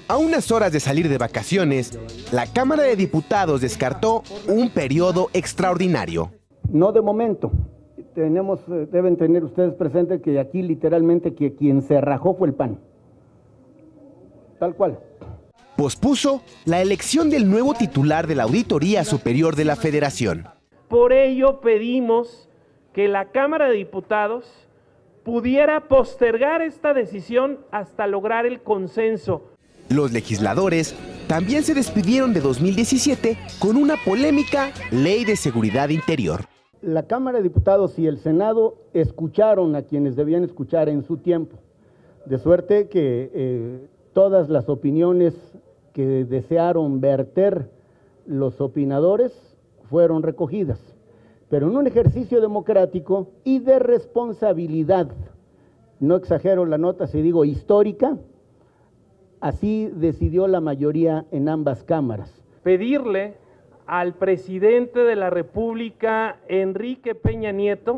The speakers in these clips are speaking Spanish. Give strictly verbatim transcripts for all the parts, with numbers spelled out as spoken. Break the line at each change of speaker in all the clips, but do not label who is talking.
A unas horas de salir de vacaciones, la Cámara de Diputados descartó un periodo extraordinario.
No de momento. Tenemos, deben tener ustedes presente que aquí literalmente que quien se rajó fue el P A N. Tal cual.
Pospuso la elección del nuevo titular de la Auditoría Superior de la Federación.
Por ello pedimos que la Cámara de Diputados pudiera postergar esta decisión hasta lograr el consenso.
Los legisladores también se despidieron de dos mil diecisiete con una polémica Ley de Seguridad Interior.
La Cámara de Diputados y el Senado escucharon a quienes debían escuchar en su tiempo, de suerte que eh, todas las opiniones que desearon verter los opinadores fueron recogidas, pero en un ejercicio democrático y de responsabilidad, no exagero la nota si digo histórica, así decidió la mayoría en ambas cámaras.
Pedirle al presidente de la República, Enrique Peña Nieto,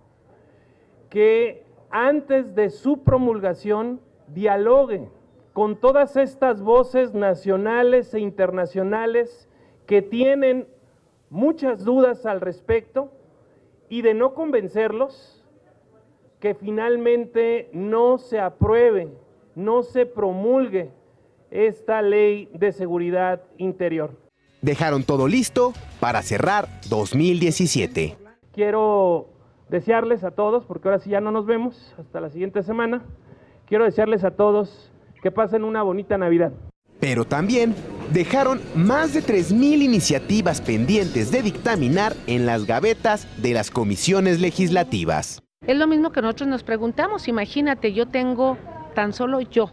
que antes de su promulgación dialogue con todas estas voces nacionales e internacionales que tienen muchas dudas al respecto y de no convencerlos, que finalmente no se apruebe, no se promulgue esta Ley de Seguridad Interior.
Dejaron todo listo para cerrar dos mil diecisiete.
Quiero desearles a todos, porque ahora sí ya no nos vemos, hasta la siguiente semana, quiero desearles a todos que pasen una bonita Navidad.
Pero también dejaron más de tres mil iniciativas pendientes de dictaminar en las gavetas de las comisiones legislativas.
Es lo mismo que nosotros nos preguntamos, imagínate, yo tengo, tan solo yo,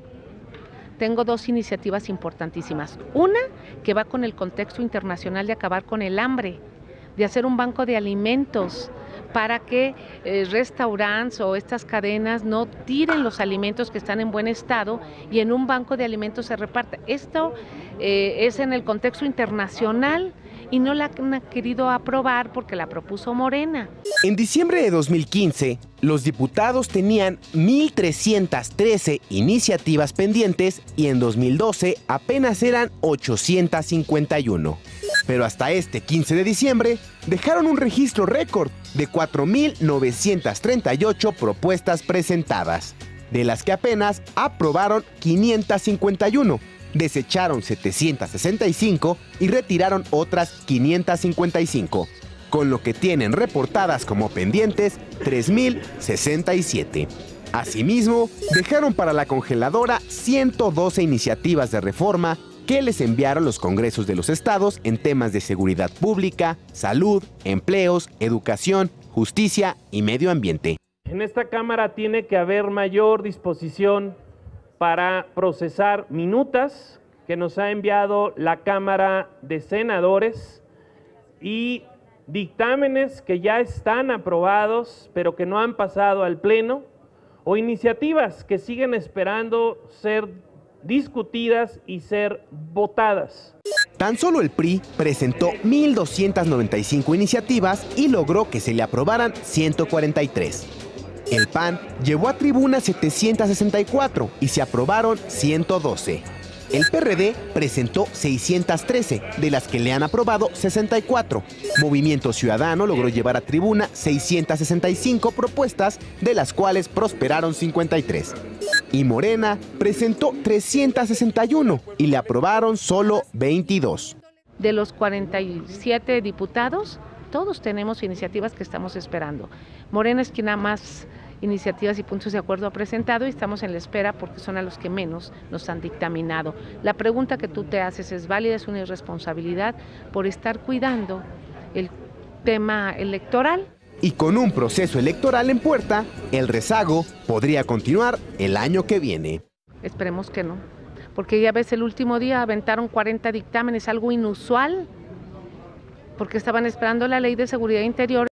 tengo dos iniciativas importantísimas. Una que va con el contexto internacional de acabar con el hambre, de hacer un banco de alimentos para que eh, restaurantes o estas cadenas no tiren los alimentos que están en buen estado y en un banco de alimentos se reparte. Esto eh, es en el contexto internacional y no la han querido aprobar porque la propuso Morena.
En diciembre de dos mil quince, los diputados tenían mil trescientas trece iniciativas pendientes y en dos mil doce apenas eran ochocientas cincuenta y uno. Pero hasta este quince de diciembre dejaron un registro récord de cuatro mil novecientas treinta y ocho propuestas presentadas, de las que apenas aprobaron quinientas cincuenta y uno, desecharon setecientas sesenta y cinco y retiraron otras quinientas cincuenta y cinco, con lo que tienen reportadas como pendientes tres mil sesenta y siete. Asimismo, dejaron para la congeladora ciento doce iniciativas de reforma que les enviaron los congresos de los estados en temas de seguridad pública, salud, empleos, educación, justicia y medio ambiente.
En esta Cámara tiene que haber mayor disposición para procesar minutas que nos ha enviado la Cámara de Senadores y dictámenes que ya están aprobados pero que no han pasado al Pleno, o iniciativas que siguen esperando ser discutidas y ser votadas.
Tan solo el P R I presentó mil doscientas noventa y cinco iniciativas y logró que se le aprobaran ciento cuarenta y tres. El P A N llevó a tribuna setecientas sesenta y cuatro y se aprobaron ciento doce. El P R D presentó seiscientas trece, de las que le han aprobado sesenta y cuatro. Movimiento Ciudadano logró llevar a tribuna seiscientas sesenta y cinco propuestas, de las cuales prosperaron cincuenta y tres. Y Morena presentó trescientas sesenta y uno y le aprobaron solo veintidós.
De los cuarenta y siete diputados, todos tenemos iniciativas que estamos esperando. Morena es quien ha más iniciativas y puntos de acuerdo ha presentado y estamos en la espera porque son a los que menos nos han dictaminado. La pregunta que tú te haces es válida, es una irresponsabilidad por estar cuidando el tema electoral.
Y con un proceso electoral en puerta, el rezago podría continuar el año que viene.
Esperemos que no, porque ya ves, el último día aventaron cuarenta dictámenes, algo inusual, porque estaban esperando la Ley de Seguridad Interior.